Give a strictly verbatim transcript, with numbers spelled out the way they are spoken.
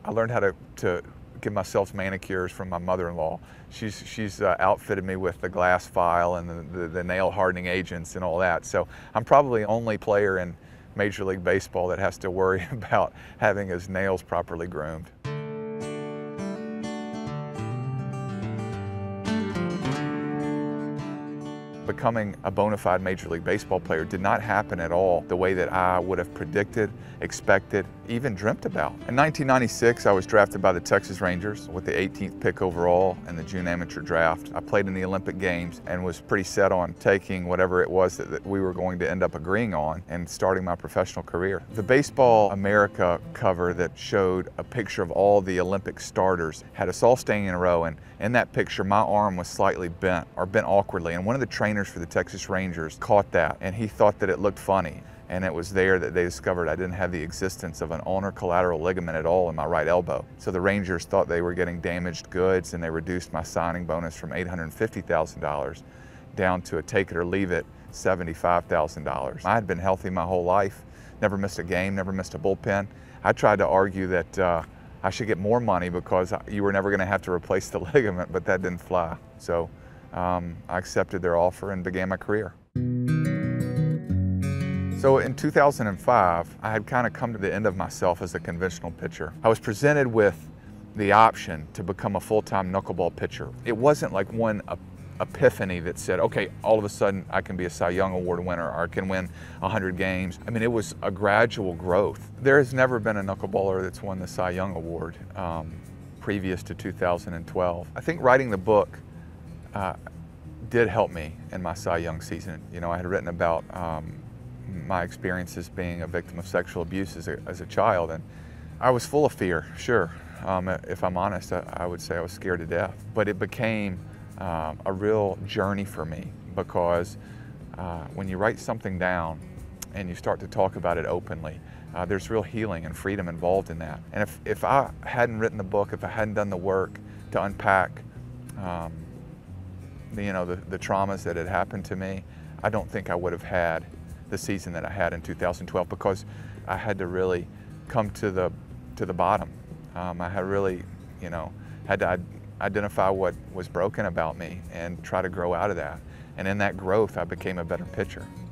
I learned how to, to give myself manicures from my mother-in-law. She's, she's uh, outfitted me with the glass file and the, the, the nail hardening agents and all that. So I'm probably the only player in Major League Baseball that has to worry about having his nails properly groomed. Becoming a bona fide Major League Baseball player did not happen at all the way that I would have predicted, expected, even dreamt about. In nineteen ninety-six, I was drafted by the Texas Rangers with the eighteenth pick overall in the June amateur draft. I played in the Olympic Games and was pretty set on taking whatever it was that, that we were going to end up agreeing on and starting my professional career. The Baseball America cover that showed a picture of all the Olympic starters had us all standing in a row, and in that picture my arm was slightly bent, or bent awkwardly, and one of the trainers for the Texas Rangers caught that, and he thought that it looked funny. And it was there that they discovered I didn't have the existence of an ulnar collateral ligament at all in my right elbow. So the Rangers thought they were getting damaged goods, and they reduced my signing bonus from eight hundred fifty thousand dollars down to a take it or leave it seventy-five thousand dollars. I had been healthy my whole life, never missed a game, never missed a bullpen. I tried to argue that uh, I should get more money because you were never going to have to replace the ligament, but that didn't fly. So um, I accepted their offer and began my career. So in two thousand five, I had kind of come to the end of myself as a conventional pitcher. I was presented with the option to become a full-time knuckleball pitcher. It wasn't like one epiphany that said, okay, all of a sudden I can be a Cy Young Award winner or I can win one hundred games. I mean, it was a gradual growth. There has never been a knuckleballer that's won the Cy Young Award um, previous to two thousand twelve. I think writing the book uh, did help me in my Cy Young season. You know, I had written about um, my experiences being a victim of sexual abuse as a, as a child, and I was full of fear, sure. Um, if I'm honest, I, I would say I was scared to death. But it became um, a real journey for me, because uh, when you write something down and you start to talk about it openly, uh, there's real healing and freedom involved in that. And if, if I hadn't written the book, if I hadn't done the work to unpack um, the, you know, the, the traumas that had happened to me, I don't think I would have had the season that I had in two thousand twelve, because I had to really come to the to the bottom. Um, I had really, you know, had to identify what was broken about me and try to grow out of that. And in that growth, I became a better pitcher.